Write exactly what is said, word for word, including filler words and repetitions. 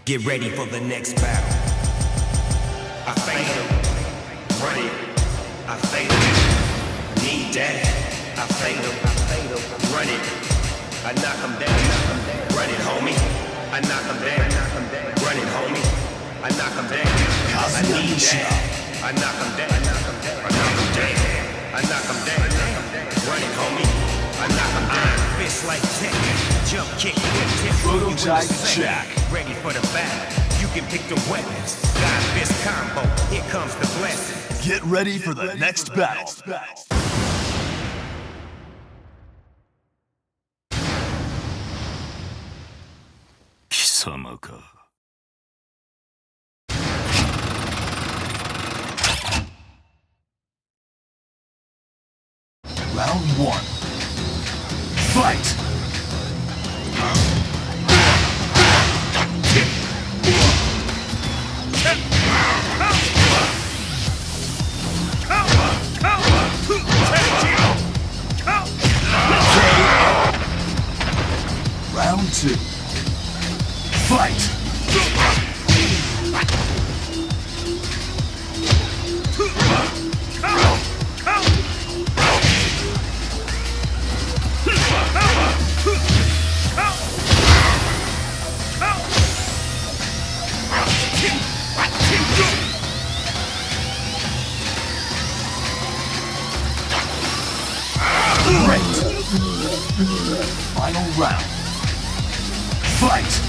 Get ready for the next battle. I fade him, run it. I fade him, need that. I fade him, run it. I knock him down, run it, homie. I knock him down, run it, homie. I knock him down, I need that. I knock him down, I knock him down, I knock him down, run it, homie. I knock him down, fist like tech, jump kick, whip tip, prototype check. Ready for the battle. You can pick the weapons. God fist combo. Here comes the blessing. Get ready for the next battle. Kisama-ka. Round one. Fight! Round two. Fight! Great! Final round. Fight!